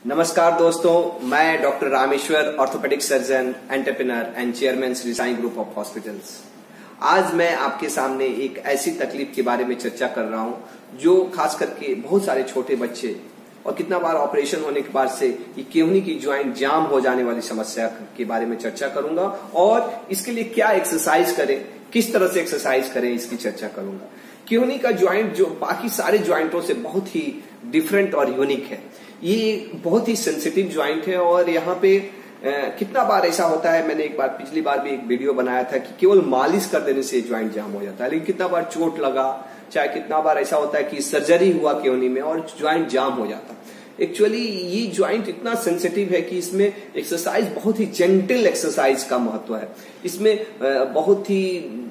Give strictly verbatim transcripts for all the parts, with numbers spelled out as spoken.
नमस्कार दोस्तों, मैं doctor Rameshwar, orthopaedic surgeon, entrepreneur and chairman Shri Sai Group of Hospitals. आज मैं आपके सामने एक ऐसी तकलीफ के बारे में चर्चा कर रहा हूं जो खास करके बहुत सारे छोटे बच्चे और कितना बार ऑपरेशन होने के बाद से ये केहनी की ज्वाइंट जाम हो जाने वाली समस्या के बारे में चर्चा करूंगा और इसके लिए क्या एक्सरसाइज करें, किस तरह से एक्सरसाइज करें, इसकी चर्चा करूंगा। केहनी का ज्वाइंट जो बाकी सारे ज्वाइंटों से बहुत ही डिफरेंट और यूनिक है। ये बहुत ही सेंसिटिव ज्वाइंट है और यहाँ पे आ, कितना बार ऐसा होता है, मैंने एक बार पिछली बार भी एक वीडियो बनाया था कि केवल मालिश कर देने से ज्वाइंट जाम हो जाता है, लेकिन कितना बार चोट लगा, चाहे कितना बार ऐसा होता है कि सर्जरी हुआ केहनी में और ज्वाइंट जाम हो जाता है। एक्चुअली ये ज्वाइंट इतना सेंसिटिव है कि इसमें एक्सरसाइज बहुत ही जेंटल एक्सरसाइज का महत्व है। इसमें बहुत ही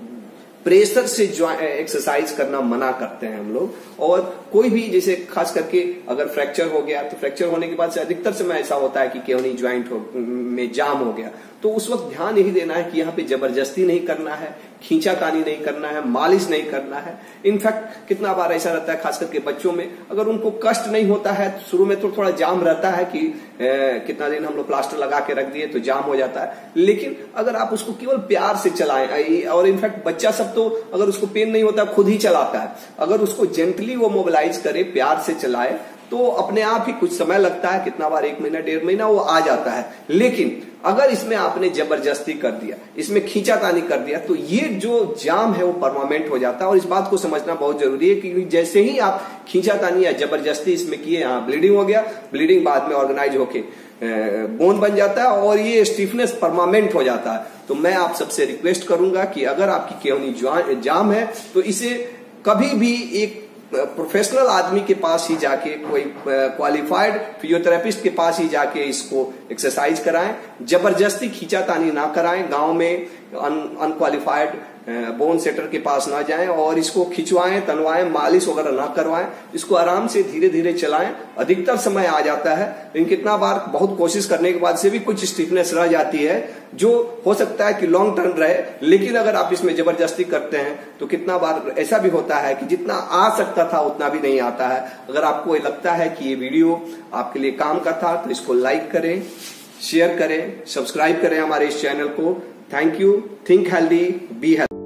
प्रेशर से एक्सरसाइज करना मना करते हैं हम लोग। और कोई भी जैसे खास करके अगर फ्रैक्चर हो गया तो फ्रैक्चर होने के बाद से अधिकतर समय ऐसा होता है कि केहनी ज्वाइंट में जाम हो गया, तो उस वक्त ध्यान यही देना है कि यहाँ पे जबरदस्ती नहीं करना है, खींचातानी नहीं करना है, मालिश नहीं करना है। इनफैक्ट कितना बार ऐसा रहता है खास करके बच्चों में, अगर उनको कष्ट नहीं होता है तो शुरू में तो थोड़ा जाम रहता है कि ए, कितना दिन हम लोग प्लास्टर लगा के रख दिए तो जाम हो जाता है, लेकिन अगर आप उसको केवल प्यार से चलाएं, और इनफैक्ट बच्चा सब तो अगर उसको पेन नहीं होता खुद ही चलाता है, अगर उसको जेंटली वो मोबिलाइज करे, प्यार से चलाए तो अपने आप ही कुछ समय लगता है, कितना बार एक महीना डेढ़ महीना वो आ जाता है। लेकिन अगर इसमें आपने जबरदस्ती कर दिया, इसमें खींचातानी कर दिया, तो ये जो जाम है वो परमानेंट हो जाता है। और इस बात को समझना बहुत जरूरी है कि जैसे ही आप खींचातानी या जबरदस्ती इसमें किए, यहाँ ब्लीडिंग हो गया, ब्लीडिंग बाद में ऑर्गेनाइज होके बोन बन जाता है और ये स्टिफनेस परमानेंट हो जाता है। तो मैं आप सबसे रिक्वेस्ट करूंगा कि अगर आपकी केहनी जाम है तो इसे कभी भी एक प्रोफेशनल आदमी के पास ही जाके, कोई क्वालिफाइड फिजियोथेरेपिस्ट के पास ही जाके इसको एक्सरसाइज कराएं। जबरदस्ती खींचातानी ना कराएं, गांव में अनक्वालिफाइड बोन सेटर के पास ना जाएं और इसको खिंचवाएं, तनवाएं, मालिश वगैरह ना करवाएं। इसको आराम से धीरे धीरे चलाएं। अधिकतर समय आ जाता है, लेकिन कितना बार बहुत कोशिश करने के बाद से भी कुछ स्टिफनेस रह जाती है जो हो सकता है कि लॉन्ग टर्म रहे। लेकिन अगर आप इसमें जबरदस्ती करते हैं तो कितना बार ऐसा भी होता है कि जितना आ सकता था उतना भी नहीं आता है। अगर आपको लगता है कि ये वीडियो आपके लिए काम का था तो इसको लाइक करें, शेयर करें, सब्सक्राइब करें हमारे इस चैनल को। Thank you. Think healthy, be healthy.